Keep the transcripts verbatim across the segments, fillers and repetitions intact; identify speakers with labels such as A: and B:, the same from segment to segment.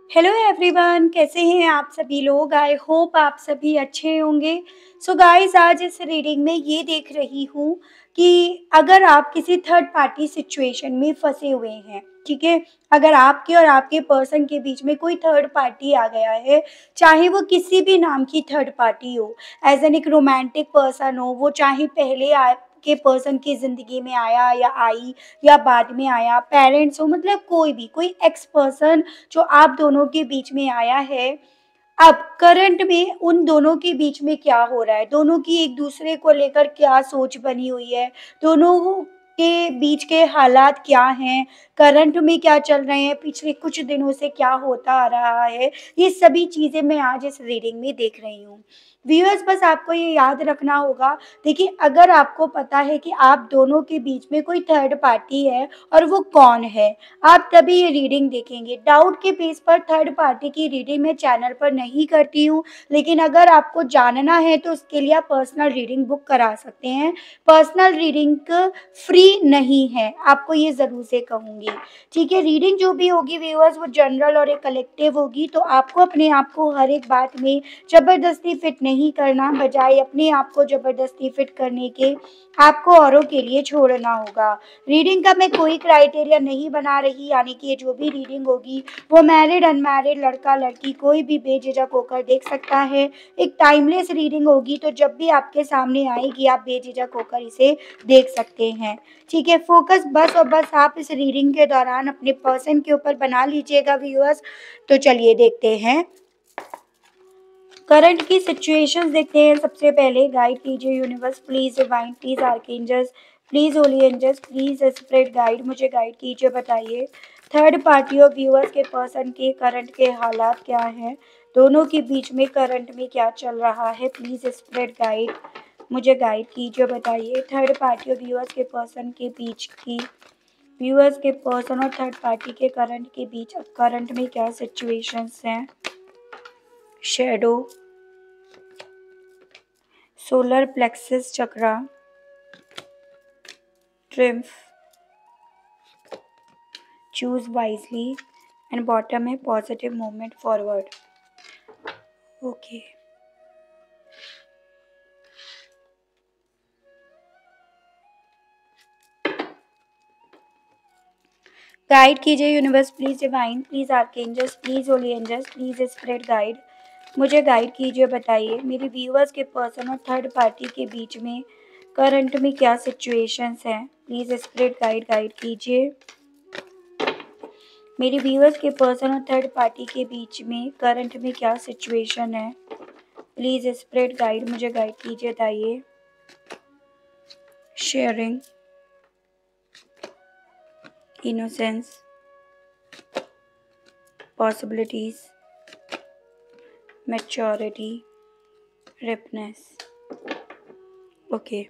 A: Hello everyone, कैसे हैं आप सभी लोग। आई होप आप सभी अच्छे होंगे। सो गाइस, आज इस रीडिंग में ये देख रही हूँ कि अगर आप किसी थर्ड पार्टी सिचुएशन में फंसे हुए हैं, ठीक है। अगर आपके और आपके पर्सन के बीच में कोई थर्ड पार्टी आ गया है, चाहे वो किसी भी नाम की थर्ड पार्टी हो, एज एन एक रोमांटिक पर्सन हो, वो चाहे पहले आपके पर्सन की जिंदगी में आया या आई या बाद में आया, पेरेंट्स हो, मतलब कोई भी कोई एक्स पर्सन जो आप दोनों के बीच में आया है। अब करंट में उन दोनों के बीच में क्या हो रहा है, दोनों की एक दूसरे को लेकर क्या सोच बनी हुई है, दोनों के बीच के हालात क्या हैं, करंट में क्या चल रहे हैं, पिछले कुछ दिनों से क्या होता आ रहा है, ये सभी चीजें मैं आज इस रीडिंग में देख रही हूँ। व्यूअर्स, बस आपको ये याद रखना होगा। देखिए, अगर आपको पता है कि आप दोनों के बीच में कोई थर्ड पार्टी है और वो कौन है, आप तभी ये रीडिंग देखेंगे। डाउट के बेस पर थर्ड पार्टी की रीडिंग मैं चैनल पर नहीं करती हूँ, लेकिन अगर आपको जानना है तो उसके लिए आप पर्सनल रीडिंग बुक करा सकते हैं। पर्सनल रीडिंग फ्री नहीं है, आपको ये जरूर से कहूंगी। ठीक है, रीडिंग जो भी होगी व्यूअर्स, वो जनरल और एक कलेक्टिव होगी, तो आपको अपने आप को हर एक बात में जबरदस्ती फिट नहीं करना, बजाय अपने आप को जबरदस्ती फिट करने के आपको औरों के लिए छोड़ना होगा। रीडिंग का मैं कोई क्राइटेरिया नहीं बना रही, यानी कि ये जो भी रीडिंग होगी वो मैरिड अनमैरिड, लड़का लड़की, कोई भी बेझिझक होकर देख सकता है। एक टाइमलेस रीडिंग होगी, तो जब भी आपके सामने आएगी आप बेझिझक होकर इसे देख सकते हैं। ठीक है, फोकस बस और बस आप इस रीडिंग के दौरान अपने पर्सन के ऊपर बना लीजिएगा व्यूअर्स। तो चलिए देखते हैं, करंट की सिचुएशंस देखते हैं। सबसे पहले गाइड कीजिए universe, please divine, please archangels, please holy angels, please spirit guide, मुझे गाइड कीजिए। बताइए थर्ड पार्टी और व्यूअर्स के पर्सन के करंट के हालात क्या हैं, दोनों के बीच में करंट में क्या चल रहा है। प्लीज स्पिरिट गाइड, मुझे गाइड कीजिए। बताइए थर्ड पार्टी और व्यूअर्स के पर्सन के बीच की व्यूअर्स के पर्सन और थर्ड पार्टी के करंट के बीच अब करंट में क्या सिचुएशंस हैं। Shadow, solar plexus chakra, triumph, choose wisely, and bottom है positive movement forward. Okay, guide कीजिए universe, please divine, please archangels, please holy angels, please spirit guide, मुझे गाइड कीजिए। बताइए मेरे व्यूअर्स के पर्सन और थर्ड पार्टी के बीच में करंट में क्या सिचुएशंस हैं। प्लीज स्पिरिट गाइड गाइड कीजिए। मेरे व्यूअर्स के पर्सन और थर्ड पार्टी के बीच में करंट में क्या सिचुएशन है। प्लीज स्पिरिट गाइड, मुझे गाइड कीजिए। बताइए sharing, innocence, possibilities, maturity, ripeness. Okay,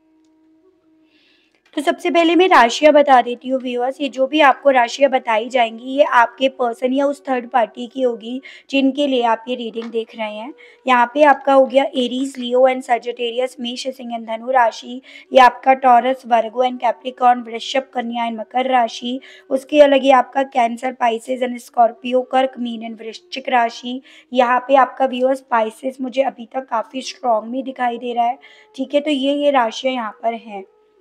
A: तो सबसे पहले मैं राशियां बता देती हूँ व्यूअर्स। ये जो भी आपको राशियां बताई जाएंगी ये आपके पर्सन या उस थर्ड पार्टी की होगी जिनके लिए आप ये रीडिंग देख रहे हैं। यहाँ पे आपका हो गया एरीज, लियो एंड सजिटेरियस, मेष, सिंह एंड धनु राशि। ये आपका टॉरस, वर्गो एंड कैप्रिकॉर्न, वृषभ, कन्या एंड मकर राशि। उसके अलग ये आपका कैंसर, पाइसेस एंड स्कॉर्पियो, कर्क, मीन एंड वृश्चिक राशि। यहाँ पे आपका व्यूअर्स पाइसेस मुझे अभी तक काफी स्ट्रॉन्ग में दिखाई दे रहा है। ठीक है, तो ये ये राशियां यहाँ पर हैं।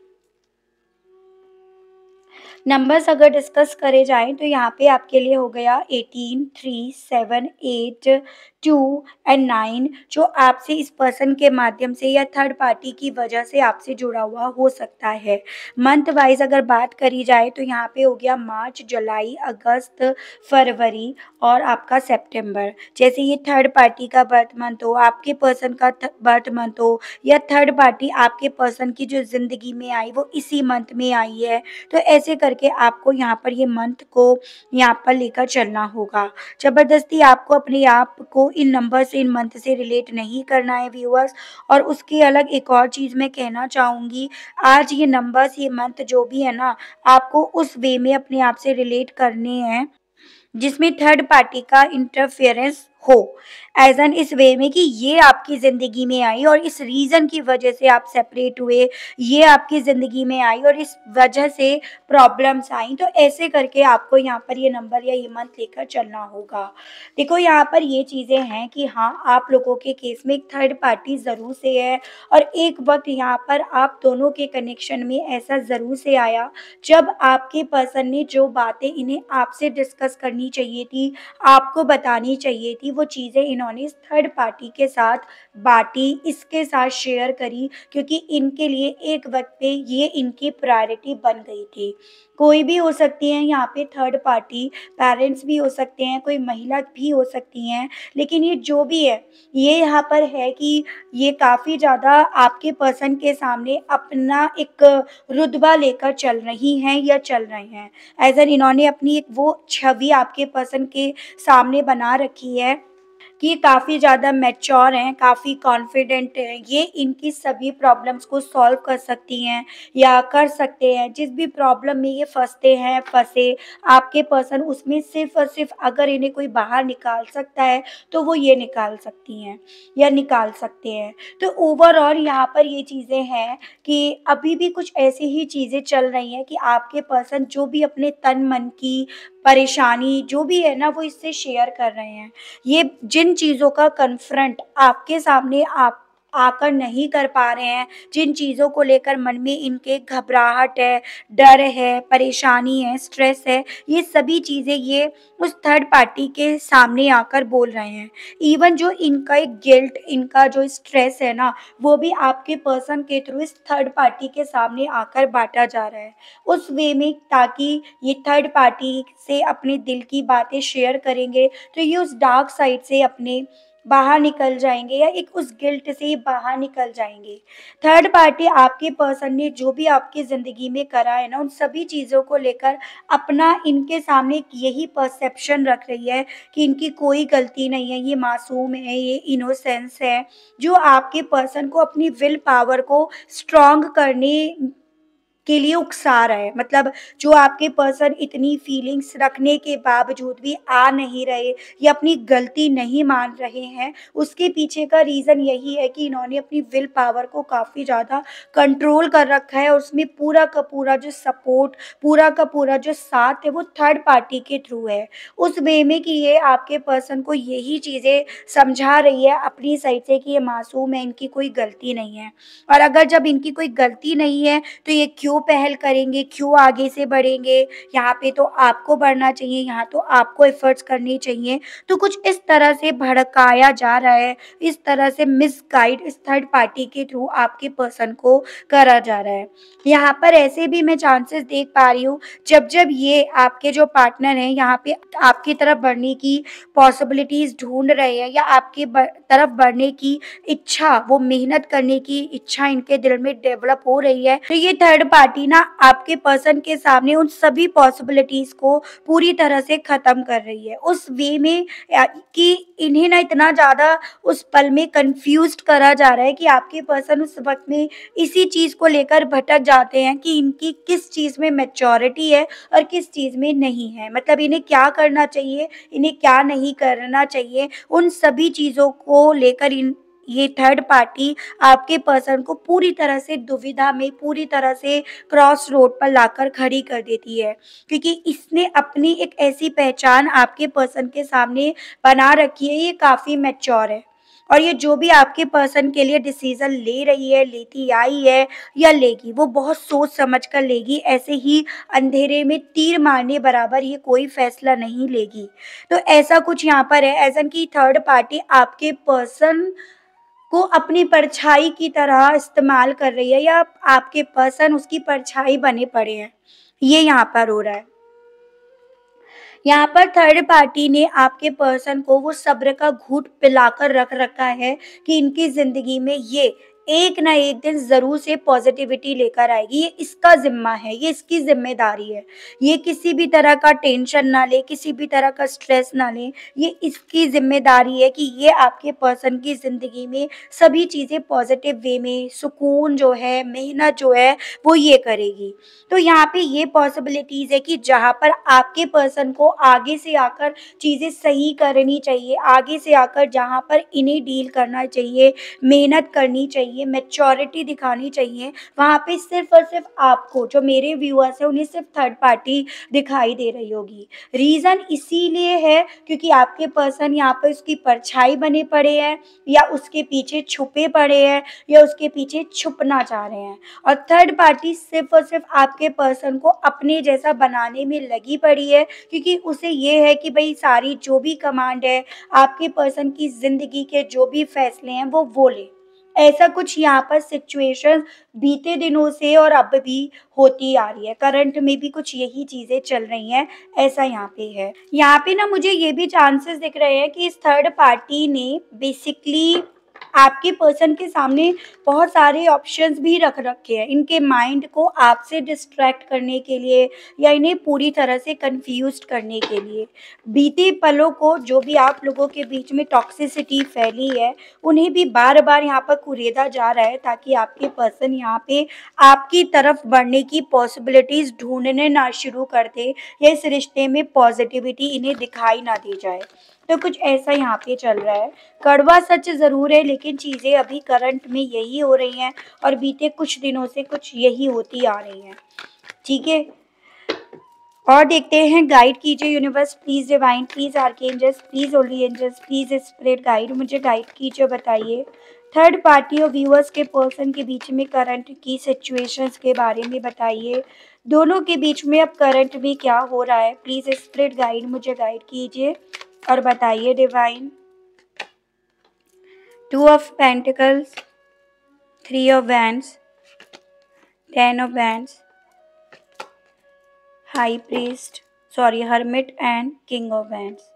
A: नंबर्स अगर डिस्कस करे जाएं तो यहाँ पे आपके लिए हो गया eighteen, three, seven, eight, two and nine, जो आपसे इस पर्सन के माध्यम से या थर्ड पार्टी की वजह से आपसे जुड़ा हुआ हो सकता है। मंथ वाइज अगर बात करी जाए तो यहाँ पे हो गया मार्च, जुलाई, अगस्त, फरवरी और आपका सितंबर। जैसे ये थर्ड पार्टी का बर्थ मंथ हो, आपके पर्सन का बर्थ मंथ हो, या थर्ड पार्टी आपके पर्सन की जो जिंदगी में आई वो इसी मंथ में आई है, तो ऐसे करके आपको यहाँ पर ये मंथ को यहाँ पर लेकर चलना होगा। जबरदस्ती आपको अपने आप को इन नंबर से, इन मंथ से रिलेट नहीं करना है व्यूअर्स। और उसके अलग एक और चीज़ मैं कहना चाहूँगी, आज ये नंबर्स, ये मंथ जो भी है ना, आपको उस वे में अपने आप से रिलेट करने हैं जिसमें थर्ड पार्टी का इंटरफेरेंस हो, एज़ एन इस वे में कि ये आपकी ज़िंदगी में आई और इस रीज़न की वजह से आप सेपरेट हुए, ये आपकी ज़िंदगी में आई और इस वजह से प्रॉब्लम्स आई। तो ऐसे करके आपको यहाँ पर ये नंबर या ये मंथ लेकर चलना होगा। देखो यहाँ पर ये चीज़ें हैं कि हाँ, आप लोगों के केस में एक थर्ड पार्टी ज़रूर से है और एक वक़्त यहाँ पर आप दोनों के कनेक्शन में ऐसा ज़रूर से आया जब आपके पर्सन ने जो बातें इन्हें आपसे डिस्कस करनी चाहिए थी, आपको बतानी चाहिए थी, वो चीज़ें इन्होंने इस थर्ड पार्टी के साथ बाँटी, इसके साथ शेयर करी, क्योंकि इनके लिए एक वक़्त पे ये इनकी प्रायोरिटी बन गई थी। कोई भी हो सकती है यहाँ पे थर्ड पार्टी, पेरेंट्स भी हो सकते हैं, कोई महिला भी हो सकती हैं, लेकिन ये जो भी है, ये यहाँ पर है कि ये काफ़ी ज़्यादा आपके पर्सन के सामने अपना एक रुतबा लेकर चल रही हैं या चल रहे हैं। एज़ एन इन्होंने अपनी एक वो छवि आपके पर्सन के सामने बना रखी है कि ये काफ़ी ज़्यादा मैच्योर हैं, काफ़ी कॉन्फिडेंट हैं, ये इनकी सभी प्रॉब्लम्स को सॉल्व कर सकती हैं या कर सकते हैं। जिस भी प्रॉब्लम में ये फँसते हैं, फँसे, आपके पर्सन उसमें सिर्फ़ और सिर्फ़ अगर इन्हें कोई बाहर निकाल सकता है, तो वो ये निकाल सकती हैं या निकाल सकते हैं। तो ओवरऑल यहाँ पर ये चीज़ें हैं कि अभी भी कुछ ऐसी ही चीज़ें चल रही हैं कि आपके पर्सन जो भी अपने तन-मन की परेशानी जो भी है ना, वो इससे शेयर कर रहे हैं। ये जिन चीज़ों का कन्फ्रंट आपके सामने आप आकर नहीं कर पा रहे हैं, जिन चीज़ों को लेकर मन में इनके घबराहट है, डर है, परेशानी है, स्ट्रेस है, ये सभी चीज़ें ये उस थर्ड पार्टी के सामने आकर बोल रहे हैं। इवन जो इनका एक गिल्ट, इनका जो स्ट्रेस है ना, वो भी आपके पर्सन के थ्रू इस थर्ड पार्टी के सामने आकर बाँटा जा रहा है। उस वे में ताकि ये थर्ड पार्टी से अपने दिल की बातें शेयर करेंगे, तो ये उस डार्क साइड से अपने बाहर निकल जाएँगे या एक उस गिल्ट से बाहर निकल जाएँगे। थर्ड पार्टी आपके पर्सन ने जो भी आपकी ज़िंदगी में करा है ना, उन सभी चीज़ों को लेकर अपना इनके सामने एक यही परसेप्शन रख रही है कि इनकी कोई गलती नहीं है, ये मासूम है, ये इनोसेंस है, जो आपके पर्सन को अपनी विल पावर को स्ट्रॉन्ग करने के लिए उकसा रहा है। मतलब जो आपके पर्सन इतनी फीलिंग्स रखने के बावजूद भी आ नहीं रहे या अपनी गलती नहीं मान रहे हैं, उसके पीछे का रीज़न यही है कि इन्होंने अपनी विल पावर को काफ़ी ज़्यादा कंट्रोल कर रखा है और उसमें पूरा का पूरा जो सपोर्ट, पूरा का पूरा जो साथ है, वो थर्ड पार्टी के थ्रू है। उस वे में कि ये आपके पर्सन को यही चीज़ें समझा रही है अपनी साइड से कि ये मासूम है, इनकी कोई गलती नहीं है। और अगर जब इनकी कोई गलती नहीं है, तो ये क्यों पहल करेंगे, क्यों आगे से बढ़ेंगे? यहाँ पे तो आपको बढ़ना चाहिए, यहाँ तो आपको एफ़र्ट्स करने चाहिए। तो कुछ इस तरह से भड़काया जा रहा है, इस तरह से मिसगाइड इस थर्ड पार्टी के थ्रू आपके पर्सन को करा जा रहा है। यहाँ पर ऐसे भी मैं चांसेस देख पा रही हूँ, जब-जब ये आपके जो पार्टनर हैं, यहाँ पे आपकी तरफ बढ़ने की पॉसिबिलिटीज़ ढूँढ रहे हैं या आपकी ब तरफ बढ़ने की इच्छा, वो मेहनत करने की इच्छा इनके दिल में डेवलप हो रही है, तो ये थर्ड पार्टी ना आपके पर्सन के सामने उन सभी पॉसिबिलिटीज़ को पूरी तरह से ख़त्म कर रही है। उस वे में अ, कि इन्हें ना इतना ज़्यादा उस पल में कन्फ्यूज़्ड करा जा रहा है कि आपके पर्सन उस वक़्त में इसी चीज़ को लेकर भटक जाते हैं कि इनकी किस चीज़ में मैच्योरिटी है और किस चीज़ में नहीं है। मतलब इन्हें क्या करना चाहिए, इन्हें क्या नहीं करना चाहिए, उन सभी चीज़ों को लेकर इन ये थर्ड पार्टी आपके पर्सन को पूरी तरह से दुविधा में, पूरी तरह से क्रॉस रोड पर लाकर खड़ी कर देती है। क्योंकि इसने अपनी एक ऐसी पहचान आपके पर्सन के सामने बना रखी है, ये काफ़ी मैच्योर है। और ये जो भी आपके पर्सन के लिए डिसीज़न ले रही है, लेती आई है या लेगी, वो बहुत सोच समझ कर लेगी। ऐसे ही अंधेरे में तीर मारने बराबर ये कोई फ़ैसला नहीं लेगी। तो ऐसा कुछ यहाँ पर है, ऐसा कि थर्ड पार्टी आपके पर्सन को अपनी परछाई की तरह इस्तेमाल कर रही है या आपके पर्सन उसकी परछाई बने पड़े हैं, ये यहाँ पर हो रहा है। यहाँ पर थर्ड पार्टी ने आपके पर्सन को वो सब्र का घूँट पिलाकर रख रखा है कि इनकी ज़िंदगी में ये एक ना एक दिन ज़रूर से पॉज़िटिविटी लेकर आएगी। ये इसका ज़िम्मा है, ये इसकी ज़िम्मेदारी है। ये किसी भी तरह का टेंशन ना ले, किसी भी तरह का स्ट्रेस ना लें। ये इसकी ज़िम्मेदारी है कि ये आपके पर्सन की ज़िंदगी में सभी चीज़ें पॉज़िटिव वे में, सुकून जो है, मेहनत जो है, वो ये करेगी। तो यहाँ पे ये पॉसिबिलिटीज़ है कि जहाँ पर आपके पर्सन को आगे से आकर चीज़ें सही करनी चाहिए, आगे से आकर जहाँ पर इन्हें डील करना चाहिए, मेहनत करनी चाहिए, मैच्योरिटी दिखानी चाहिए, वहाँ पे सिर्फ़ और सिर्फ़ आपको, जो मेरे व्यूअर्स हैं, उन्हें सिर्फ़ थर्ड पार्टी दिखाई दे रही होगी। रीज़न इसीलिए है क्योंकि आपके पर्सन यहाँ पे उसकी परछाई बने पड़े हैं, या उसके पीछे छुपे पड़े हैं, या उसके पीछे छुपना चाह रहे हैं। और थर्ड पार्टी सिर्फ़ और सिर्फ़ आपके पर्सन को अपने जैसा बनाने में लगी पड़ी है, क्योंकि उसे ये है कि भई सारी जो भी कमांड है, आपके पर्सन की ज़िंदगी के जो भी फ़ैसले हैं वो वो ले। ऐसा कुछ यहाँ पर सिचुएशन बीते दिनों से और अब भी होती आ रही है। करंट में भी कुछ यही चीज़ें चल रही हैं, ऐसा यहाँ पे है। यहाँ पे ना मुझे ये भी चांसेस दिख रहे हैं कि इस थर्ड पार्टी ने बेसिकली आपके पर्सन के सामने बहुत सारे ऑप्शंस भी रख रखे हैं, इनके माइंड को आपसे डिस्ट्रैक्ट करने के लिए, या इन्हें पूरी तरह से कन्फ्यूज़्ड करने के लिए। बीते पलों को जो भी आप लोगों के बीच में टॉक्सिसिटी फैली है, उन्हें भी बार-बार यहाँ पर कुरेदा जा रहा है, ताकि आपके पर्सन यहाँ पे आपकी तरफ बढ़ने की पॉसिबिलिटीज़ ढूँढने ना शुरू कर दें, या इस रिश्ते में पॉज़िटिविटी इन्हें दिखाई ना दी जाए। तो कुछ ऐसा यहाँ पे चल रहा है। कड़वा सच ज़रूर है, लेकिन चीज़ें अभी करंट में यही हो रही हैं, और बीते कुछ दिनों से कुछ यही होती आ रही हैं। ठीक है? और देखते हैं, गाइड कीजिए universe, please divine, please archangels, please holy angels, please spirit guide, मुझे गाइड कीजिए, बताइए थर्ड पार्टी और व्यूअर्स के पर्सन के बीच में करंट की सिचुएशंस के बारे में बताइए। दोनों के बीच में अब करंट में क्या हो रहा है, प्लीज़ स्पिरिट गाइड मुझे गाइड कीजिए और बताइए divine. Two of pentacles, three of wands, ten of wands, high priest, sorry hermit and king of wands.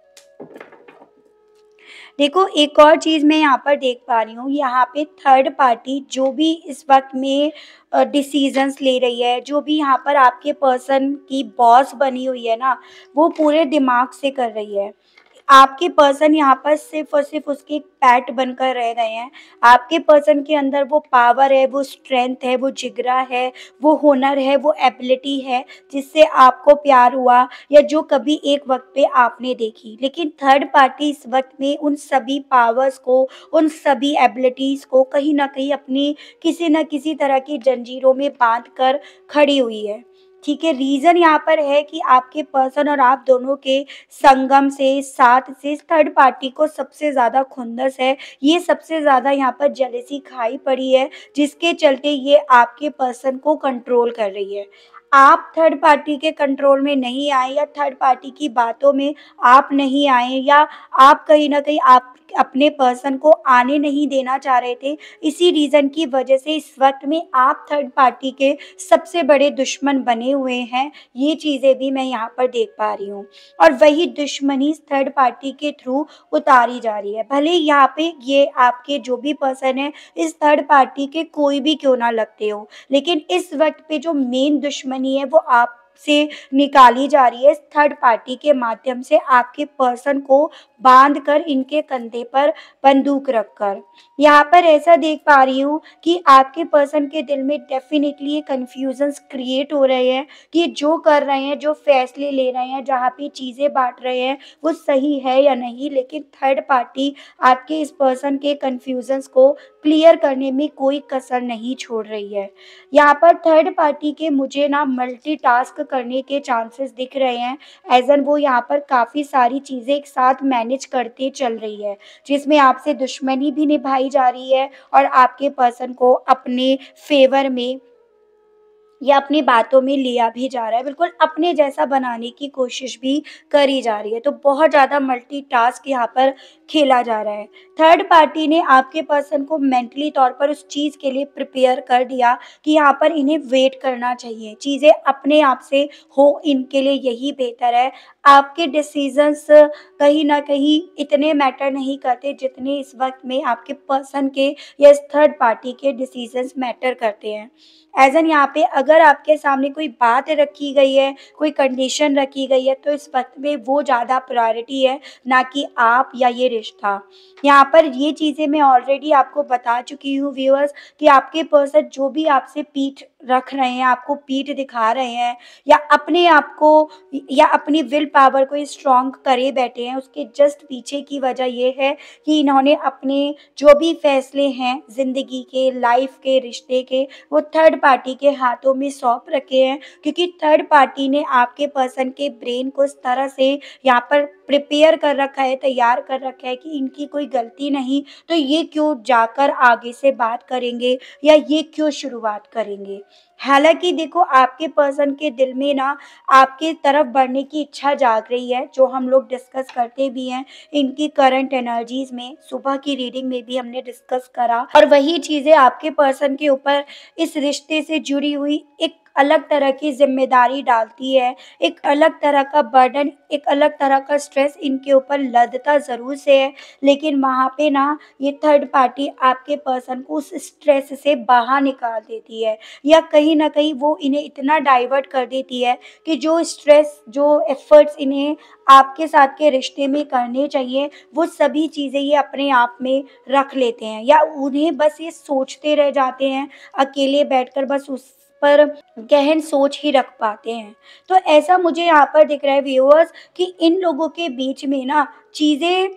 A: देखो, एक और चीज़ मैं यहाँ पर देख पा रही हूँ, यहाँ पे थर्ड पार्टी जो भी इस वक्त में डिसीजंस ले रही है, जो भी यहाँ पर आपके पर्सन की बॉस बनी हुई है ना, वो पूरे दिमाग से कर रही है। आपके पर्सन यहाँ पर सिर्फ और सिर्फ उसके एक पैट बनकर रह गए हैं। आपके पर्सन के अंदर वो पावर है, वो स्ट्रेंथ है, वो जिगरा है, वो हुनर है, वो एबिलिटी है, जिससे आपको प्यार हुआ, या जो कभी एक वक्त पे आपने देखी। लेकिन थर्ड पार्टी इस वक्त में उन सभी पावर्स को, उन सभी एबिलिटीज़ को कहीं ना कहीं अपनी किसी न किसी तरह की जंजीरों में बांध कर खड़ी हुई है। ठीक है, रीज़न यहाँ पर है कि आपके पर्सन और आप दोनों के संगम से, साथ से थर्ड पार्टी को सबसे ज़्यादा खुंदस है, ये सबसे ज़्यादा यहाँ पर जेलसी खाई पड़ी है, जिसके चलते ये आपके पर्सन को कंट्रोल कर रही है। आप थर्ड पार्टी के कंट्रोल में नहीं आए, या थर्ड पार्टी की बातों में आप नहीं आए, या आप कहीं न कहीं आप अपने पर्सन को आने नहीं देना चाह रहे थे। इसी रीज़न की वजह से इस वक्त में आप थर्ड पार्टी के सबसे बड़े दुश्मन बने हुए हैं। ये चीज़ें भी मैं यहाँ पर देख पा रही हूँ, और वही दुश्मनी थर्ड पार्टी के थ्रू उतारी जा रही है। भले यहाँ पे ये आपके जो भी पर्सन है इस थर्ड पार्टी के कोई भी क्यों ना लगते हो, लेकिन इस वक्त पे जो मेन दुश्मनी है वो आप से निकाली जा रही है इस थर्ड पार्टी के माध्यम से, आपके पर्सन को बांध कर, इनके कंधे पर बंदूक रखकर। यहाँ पर ऐसा देख पा रही हूँ कि आपके पर्सन के दिल में डेफिनेटली ये कन्फ्यूजन्स क्रिएट हो रहे हैं कि जो कर रहे हैं, जो फैसले ले रहे हैं, जहाँ पे चीज़ें बांट रहे हैं, वो सही है या नहीं। लेकिन थर्ड पार्टी आपके इस पर्सन के कन्फ्यूजन्स को क्लियर करने में कोई कसर नहीं छोड़ रही है। यहाँ पर थर्ड पार्टी के मुझे ना मल्टीटास्क करने के चांसेस दिख रहे हैं, एज़ एन वो यहाँ पर काफ़ी सारी चीज़ें एक साथ मैनेज करते चल रही है, जिसमें आपसे दुश्मनी भी निभाई जा रही है और आपके पर्सन को अपने फेवर में या अपनी बातों में लिया भी जा रहा है, बिल्कुल अपने जैसा बनाने की कोशिश भी करी जा रही है। तो बहुत ज़्यादा मल्टीटास्क यहाँ पर खेला जा रहा है। थर्ड पार्टी ने आपके पर्सन को मेंटली तौर पर उस चीज़ के लिए प्रिपेयर कर दिया कि यहाँ पर इन्हें वेट करना चाहिए, चीज़ें अपने आप से हो, इनके लिए यही बेहतर है। आपके डिसीज़न्स कहीं न कहीं इतने मैटर नहीं करते जितने इस वक़्त में आपके पर्सन के या इस थर्ड पार्टी के डिसीज़न्स मैटर करते हैं। एज़ एन यहाँ पे अगर आपके सामने कोई बात रखी गई है, कोई कंडीशन रखी गई है, तो इस वक़्त में वो ज़्यादा प्रायोरिटी है, ना कि आप या ये रिश्ता। यहाँ पर ये चीज़ें मैं ऑलरेडी आपको बता चुकी हूँ व्यूअर्स, कि आपके पर्सन जो भी आपसे पीठ रख रहे हैं, आपको पीठ दिखा रहे हैं, या अपने आप को या अपनी विल पावर को स्ट्रॉन्ग करे बैठे हैं, उसके जस्ट पीछे की वजह ये है कि इन्होंने अपने जो भी फैसले हैं ज़िंदगी के, लाइफ के, रिश्ते के, वो थर्ड पार्टी के हाथों में सौंप रखे हैं, क्योंकि थर्ड पार्टी ने आपके पर्सन के ब्रेन को इस तरह से यहाँ पर प्रिपेयर कर रखा है, तैयार कर रखा है कि इनकी कोई गलती नहीं, तो ये क्यों जाकर आगे से बात करेंगे या ये क्यों शुरुआत करेंगे। हालाँकि देखो, आपके पर्सन के दिल में ना आपकी तरफ बढ़ने की इच्छा जाग रही है, जो हम लोग डिस्कस करते भी हैं इनकी करंट एनर्जीज़ में, सुबह की रीडिंग में भी हमने डिस्कस करा, और वही चीज़ें आपके पर्सन के ऊपर इस रिश्ते से जुड़ी हुई एक अलग तरह की ज़िम्मेदारी डालती है, एक अलग तरह का बर्डन, एक अलग तरह का स्ट्रेस इनके ऊपर लदता ज़रूर से है, लेकिन वहाँ पे ना ये थर्ड पार्टी आपके पर्सन को उस स्ट्रेस से बाहर निकाल देती है, या कहीं न कहीं वो इन्हें इतना डाइवर्ट कर देती है कि जो स्ट्रेस, जो एफ़र्ट्स इन्हें आपके साथ के रिश्ते में करने चाहिए, वो सभी चीज़ें ये अपने आप में रख लेते हैं, या उन्हें बस ये सोचते रह जाते हैं, अकेले बैठकर बस उस पर गहन सोच ही रख पाते हैं। तो ऐसा मुझे यहाँ पर दिख रहा है व्यूअर्स, कि इन लोगों के बीच में ना चीज़ें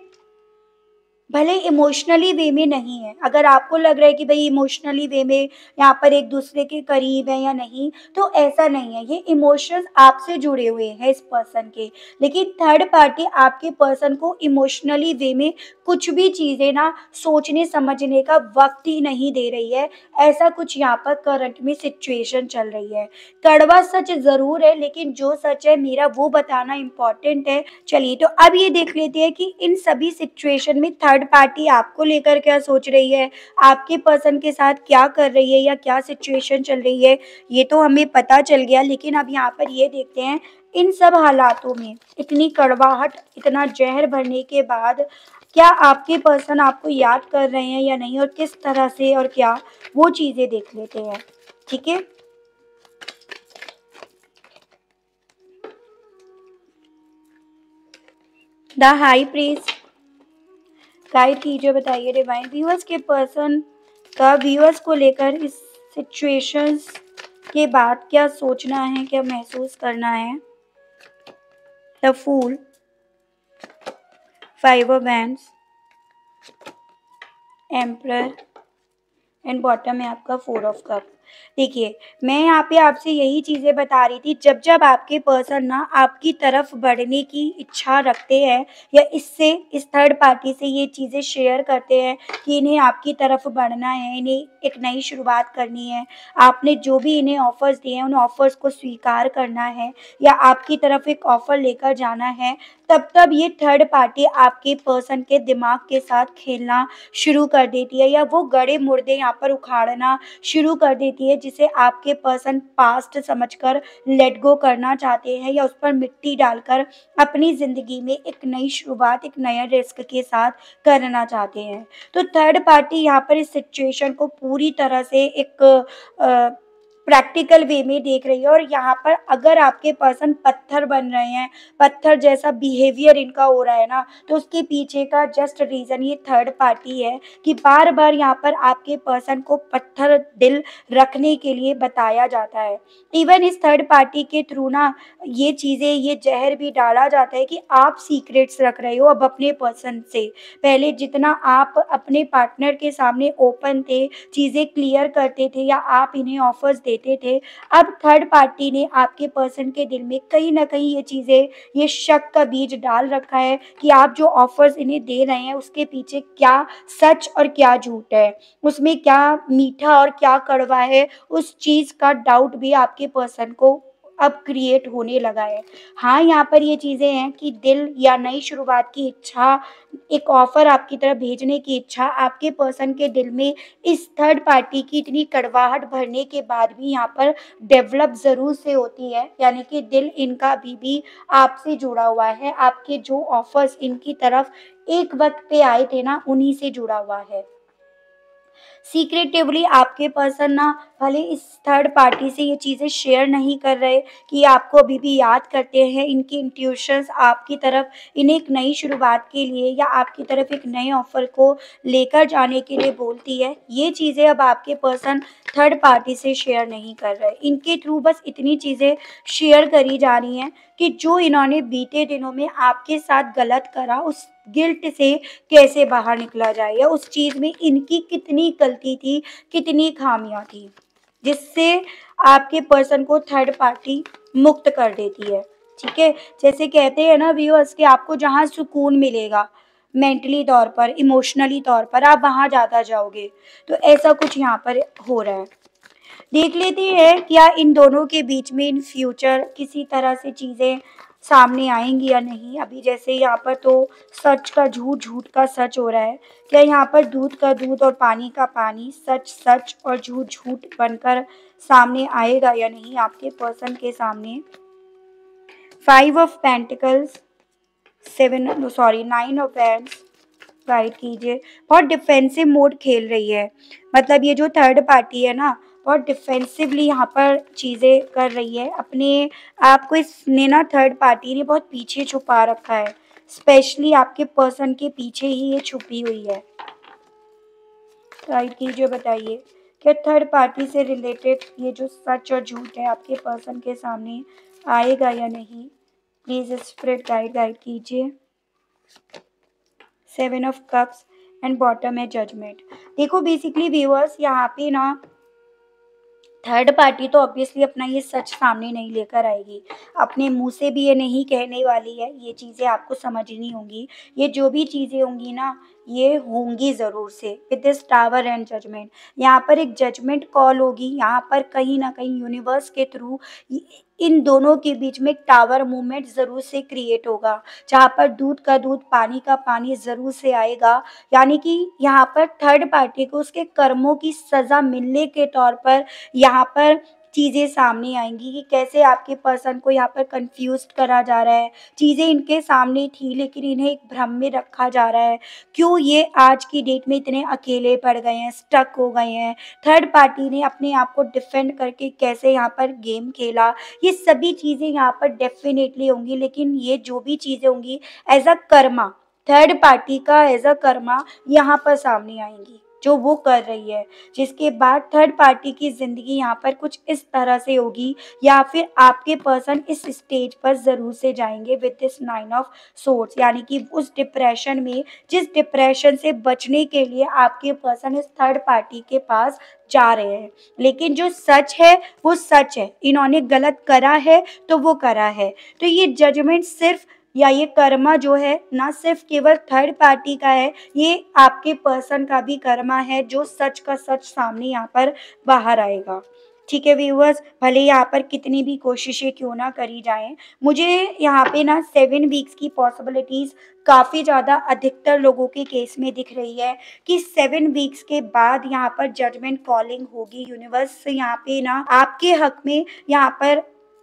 A: भले इमोशनली वे में नहीं है, अगर आपको लग रहा है कि भई इमोशनली वे में यहाँ पर एक-दूसरे के करीब हैं या नहीं, तो ऐसा नहीं है। ये इमोशंस आपसे जुड़े हुए हैं इस पर्सन के, लेकिन थर्ड पार्टी आपके पर्सन को इमोशनली वे में कुछ भी चीज़ें ना सोचने-समझने का वक़्त ही नहीं दे रही है। ऐसा कुछ यहाँ पर करंट में सिचुएशन चल रही है। कड़वा सच ज़रूर है, लेकिन जो सच है मेरा वो बताना इम्पोर्टेंट है। चलिए, तो अब ये देख लेते हैं कि इन सभी सिचुएशन में थर्ड पार्टी आपको लेकर क्या सोच रही है, आपके पर्सन के साथ क्या कर रही है या क्या सिचुएशन चल रही है, ये तो हमें पता चल गया। लेकिन अब यहाँ पर ये देखते हैं, इन सब हालातों में इतनी कड़वाहट, इतना ज़हर भरने के बाद क्या आपके पर्सन आपको याद कर रहे हैं या नहीं, और किस तरह से और क्या, वो चीज़ें देख लेते हैं। ठीक है? द हाई प्रीस्ट गाइड कीजिए, बताइए डिवाइन व्यूअर्स के पर्सन का व्यूअर्स को लेकर इस सिचुएशंस के बाद क्या सोचना है, क्या महसूस करना है। The fool, five of wands, emperor, and bottom में आपका फोर ऑफ कप। देखिए, मैं यहाँ पे आपसे यही चीज़ें बता रही थी, जब जब आपके पर्सन ना आपकी तरफ बढ़ने की इच्छा रखते हैं, या इससे इस थर्ड पार्टी से ये चीज़ें शेयर करते हैं कि इन्हें आपकी तरफ बढ़ना है, इन्हें एक नई शुरुआत करनी है, आपने जो भी इन्हें ऑफ़र्स दिए हैं उन ऑफ़र्स को स्वीकार करना है, या आपकी तरफ एक ऑफ़र लेकर जाना है, तब तब ये थर्ड पार्टी आपके पर्सन के दिमाग के साथ खेलना शुरू कर देती है, या वो गड़े मुर्दे यहाँ पर उखाड़ना शुरू कर देती है, जिसे आपके पर्सन पास्ट समझकर लेट गो करना चाहते हैं, या उस पर मिट्टी डालकर अपनी ज़िंदगी में एक नई शुरुआत, एक नया रिस्क के साथ करना चाहते हैं। तो थर्ड पार्टी यहाँ पर इस सिचुएशन को पूरी तरह से एक अ, प्रैक्टिकल वे में देख रही है, और यहाँ पर अगर आपके पर्सन पत्थर बन रहे हैं, पत्थर जैसा बिहेवियर इनका हो रहा है ना, तो उसके पीछे का जस्ट रीज़न ये थर्ड पार्टी है, कि बार बार यहाँ पर आपके पर्सन को पत्थर दिल रखने के लिए बताया जाता है। इवन इस थर्ड पार्टी के थ्रू ना ये चीज़ें, ये जहर भी डाला जाता है कि आप सीक्रेट्स रख रहे हो अब अपने पर्सन से। पहले जितना आप अपने पार्टनर के सामने ओपन थे, चीज़ें क्लियर करते थे, या आप इन्हें ऑफर्स देते थे, अब थर्ड पार्टी ने आपके पर्सन के दिल में कहीं न कहीं ये चीज़ें, ये शक का बीज डाल रखा है कि आप जो ऑफर्स इन्हें दे रहे हैं उसके पीछे क्या सच और क्या झूठ है, उसमें क्या मीठा और क्या कड़वा है, उस चीज़ का डाउट भी आपके पर्सन को अब क्रिएट होने लगा है। हाँ, यहाँ पर ये चीज़ें हैं कि दिल या नई शुरुआत की इच्छा, एक ऑफ़र आपकी तरफ भेजने की इच्छा, आपके पर्सन के दिल में इस थर्ड पार्टी की इतनी कड़वाहट भरने के बाद भी यहाँ पर डेवलप ज़रूर से होती है। यानी कि दिल इनका अभी भी आपसे जुड़ा हुआ है, आपके जो ऑफ़र्स इनकी तरफ एक वक़्त पे आए थे ना, उन्हीं से जुड़ा हुआ है। सीक्रेटिवली आपके पर्सन ना भले इस थर्ड पार्टी से ये चीज़ें शेयर नहीं कर रहे कि आपको अभी भी याद करते हैं, इनकी इंट्यूशंस आपकी तरफ इन्हें एक नई शुरुआत के लिए या आपकी तरफ एक नए ऑफ़र को लेकर जाने के लिए बोलती है। ये चीज़ें अब आपके पर्सन थर्ड पार्टी से शेयर नहीं कर रहे। इनके थ्रू बस इतनी चीज़ें शेयर करी जा रही हैं कि जो इन्होंने बीते दिनों में आपके साथ गलत करा, उस गिल्ट से कैसे बाहर निकला जाए या उस चीज़ में इनकी कितनी गलती थी, कितनी खामियाँ थी, जिससे आपके पर्सन को थर्ड पार्टी मुक्त कर देती है, ठीक है? जैसे कहते हैं ना व्यूअर्स कि आपको जहाँ सुकून मिलेगा, मेंटली तौर पर, इमोशनली तौर पर, आप वहाँ ज़्यादा जाओगे। तो ऐसा कुछ यहाँ पर हो रहा है। देख लेते हैं क्या इन दोनों के बीच में इन फ्यूचर किसी तरह से चीज़ें सामने आएँगी या नहीं। अभी जैसे यहाँ पर तो सच का झूठ, झूठ का सच हो रहा है। क्या यहाँ पर दूध का दूध और पानी का पानी, सच सच और झूठ झूठ बनकर सामने आएगा या नहीं आपके पर्सन के सामने। Five of pentacles, seven sorry nine of wands guide कीजिए। बहुत डिफेंसिव मोड खेल रही है, मतलब ये जो थर्ड पार्टी है ना, बहुत डिफेंसिवली यहाँ पर चीज़ें कर रही है। अपने आप को इसने ना थर्ड पार्टी ने बहुत पीछे छुपा रखा है, स्पेशली आपके पर्सन के पीछे ही ये छुपी हुई है। गाइड कीजिए, बताइए क्या थर्ड पार्टी से रिलेटेड ये जो सच और झूठ है आपके पर्सन के सामने आएगा या नहीं। प्लीज़ स्पिरिट गाइड गाइड कीजिए। Seven of cups and bottom है जजमेंट। देखो बेसिकली व्यूअर्स यहाँ पे ना थर्ड पार्टी तो ऑब्वियसली अपना ये सच सामने नहीं लेकर आएगी, अपने मुंह से भी ये नहीं कहने वाली है। ये चीज़ें आपको समझनी होंगी। ये जो भी चीज़ें होंगी ना, ये होंगी ज़रूर से with this tower and judgement. यहाँ पर एक जजमेंट कॉल होगी। यहाँ पर कहीं ना कहीं यूनिवर्स के थ्रू इन दोनों के बीच में एक टावर मूवमेंट ज़रूर से क्रिएट होगा, जहाँ पर दूध का दूध, पानी का पानी ज़रूर से आएगा। यानी कि यहाँ पर थर्ड पार्टी को उसके कर्मों की सज़ा मिलने के तौर पर यहाँ पर चीज़ें सामने आएँगी कि कैसे आपके पर्सन को यहाँ पर कन्फ्यूज़्ड करा जा रहा है। चीज़ें इनके सामने थी लेकिन इन्हें एक भ्रम में रखा जा रहा है। क्यों ये आज की डेट में इतने अकेले पड़ गए हैं, स्टक हो गए हैं। थर्ड पार्टी ने अपने आप को डिफेंड करके कैसे यहाँ पर गेम खेला। ये सभी चीज़ें यहाँ पर डेफ़िनेटली होंगी, लेकिन ये जो भी चीज़ें होंगी as a karma, third party का एज़ अ कर्मा यहाँ पर सामने आएँगी, जो वो कर रही है। जिसके बाद थर्ड पार्टी की ज़िंदगी यहाँ पर कुछ इस तरह से होगी या फिर आपके पर्सन इस स्टेज पर ज़रूर से जाएँगे with this nine of swords. यानी कि उस डिप्रेशन में, जिस डिप्रेशन से बचने के लिए आपके पर्सन इस थर्ड पार्टी के पास जा रहे हैं। लेकिन जो सच है वो सच है, इन्होंने गलत करा है तो वो करा है। तो ये जजमेंट सिर्फ या ये कर्मा जो है ना सिर्फ केवल थर्ड पार्टी का है, ये आपके पर्सन का भी कर्मा है, जो सच का सच सामने यहाँ पर बाहर आएगा। ठीक है व्यूअर्स, भले यहाँ पर कितनी भी कोशिशें क्यों ना करी जाएं, मुझे यहाँ पे ना सेवन वीक्स की पॉसिबिलिटीज़ काफ़ी ज़्यादा अधिकतर लोगों के केस में दिख रही है कि सेवन वीक्स के बाद यहाँ पर जजमेंट कॉलिंग होगी। यूनिवर्स यहाँ पे ना आपके हक में यहाँ पर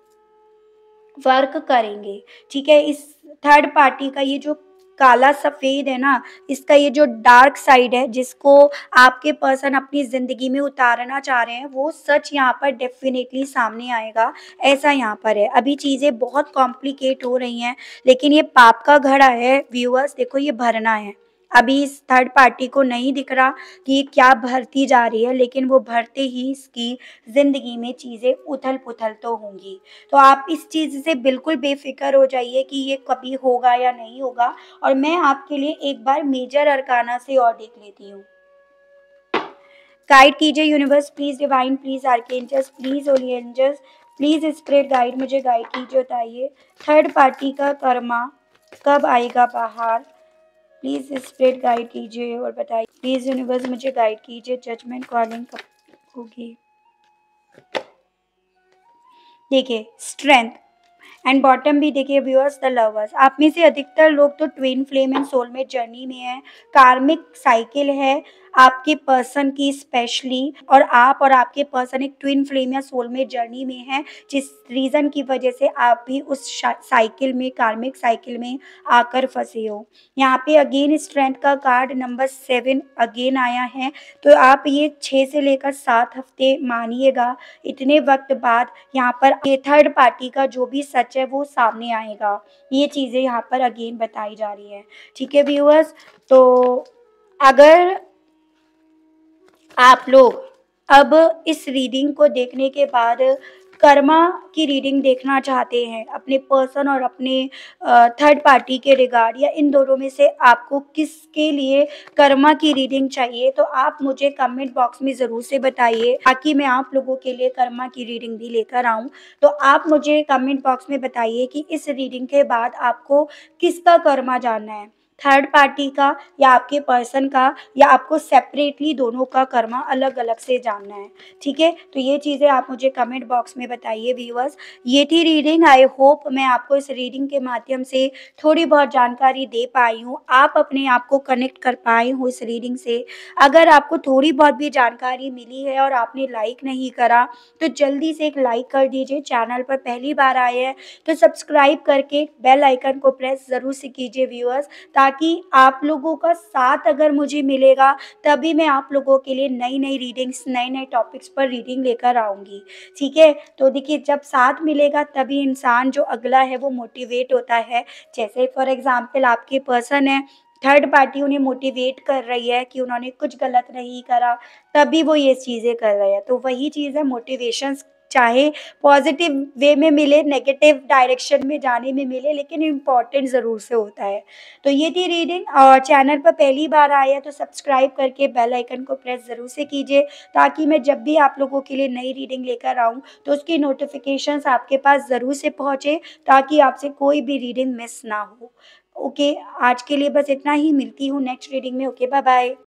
A: वर्क करेंगे। ठीक है, इस थर्ड पार्टी का ये जो काला सफ़ेद है ना, इसका ये जो डार्क साइड है जिसको आपके पर्सन अपनी ज़िंदगी में उतारना चाह रहे हैं, वो सच यहाँ पर डेफ़िनेटली सामने आएगा। ऐसा यहाँ पर है। अभी चीज़ें बहुत कॉम्प्लिकेट हो रही हैं, लेकिन ये पाप का घड़ा है व्यूअर्स, देखो ये भरना है। अभी इस थर्ड पार्टी को नहीं दिख रहा कि ये क्या भरती जा रही है, लेकिन वो भरते ही इसकी ज़िंदगी में चीज़ें उथल-पुथल तो होंगी। तो आप इस चीज़ से बिल्कुल बेफ़िक्र हो जाइए कि ये कभी होगा या नहीं होगा। और मैं आपके लिए एक बार मेजर अरकाना से और देख लेती हूँ। गाइड कीजिए universe, please divine, please archangels, please holy angels, please spirit guide, मुझे गाइड कीजिए। बताइए थर्ड पार्टी का कर्मा कब आएगा बाहर। प्लीज़ स्पिरिट गाइड कीजिए और बताइए। प्लीज़ यूनिवर्स मुझे गाइड कीजिए, जजमेंट कॉलिंग कब होगी। देखिए स्ट्रेंथ एंड बॉटम भी देखिए व्यूअर्स द लवर्स। आप में से अधिकतर लोग तो twin flame and soulmate journey में हैं। कार्मिक साइकिल है आपके पर्सन की स्पेशली, और आप और आपके पर्सन एक ट्विन फ्लेम या सोलमेट जर्नी में हैं, जिस रीज़न की वजह से आप भी उस साइकिल में, कार्मिक साइकिल में आकर फंसे हो। यहाँ पे अगेन स्ट्रेंथ का कार्ड नंबर सेवन अगेन आया है। तो आप ये छः से लेकर सात हफ्ते मानिएगा, इतने वक्त बाद यहाँ पर ये थर्ड पार्टी का जो भी सच है वो सामने आएगा। ये चीज़ें यहाँ पर अगेन बताई जा रही हैं। ठीक है व्यूअर्स, तो अगर आप लोग अब इस रीडिंग को देखने के बाद कर्मा की रीडिंग देखना चाहते हैं अपने पर्सन और अपने थर्ड पार्टी के रिगार्ड, या इन दोनों में से आपको किसके लिए कर्मा की रीडिंग चाहिए, तो आप मुझे कमेंट बॉक्स में ज़रूर से बताइए, ताकि मैं आप लोगों के लिए कर्मा की रीडिंग भी लेकर आऊँ। तो आप मुझे कमेंट बॉक्स में बताइए कि इस रीडिंग के बाद आपको किसका कर्मा जानना है, थर्ड पार्टी का या आपके पर्सन का, या आपको सेपरेटली दोनों का कर्मा अलग अलग से जानना है। ठीक है, तो ये चीज़ें आप मुझे कमेंट बॉक्स में बताइए व्यूअर्स। ये थी रीडिंग। आई होप मैं आपको इस रीडिंग के माध्यम से थोड़ी बहुत जानकारी दे पाई हूँ, आप अपने आप को कनेक्ट कर पाए हो इस रीडिंग से। अगर आपको थोड़ी बहुत भी जानकारी मिली है और आपने लाइक नहीं करा, तो जल्दी से एक लाइक कर दीजिए। चैनल पर पहली बार आए हैं तो सब्सक्राइब करके बेल आइकन को प्रेस ज़रूर से कीजिए व्यूअर्स, ताकि आप लोगों का साथ अगर मुझे मिलेगा तभी मैं आप लोगों के लिए नई नई रीडिंग्स, नए नए टॉपिक्स पर रीडिंग लेकर आऊँगी। ठीक है, तो देखिए जब साथ मिलेगा तभी इंसान जो अगला है वो मोटिवेट होता है। जैसे फॉर एग्ज़ाम्पल आपके पर्सन है, थर्ड पार्टी उन्हें मोटिवेट कर रही है कि उन्होंने कुछ गलत नहीं करा, तभी वो ये चीज़ें कर रहे हैं। तो वही चीज़ है, मोटिवेशंस चाहे पॉजिटिव वे में मिले, नेगेटिव डायरेक्शन में जाने में मिले, लेकिन इम्पोर्टेंट ज़रूर से होता है। तो ये थी रीडिंग, और चैनल पर पहली बार आए हैं तो सब्सक्राइब करके बेल आइकन को प्रेस ज़रूर से कीजिए, ताकि मैं जब भी आप लोगों के लिए नई रीडिंग लेकर आऊँ तो उसकी नोटिफिकेशंस आपके पास ज़रूर से पहुँचे, ताकि आपसे कोई भी रीडिंग मिस ना हो। ओके, आज के लिए बस इतना ही, मिलती हूँ नेक्स्ट रीडिंग में। Okay, bye bye.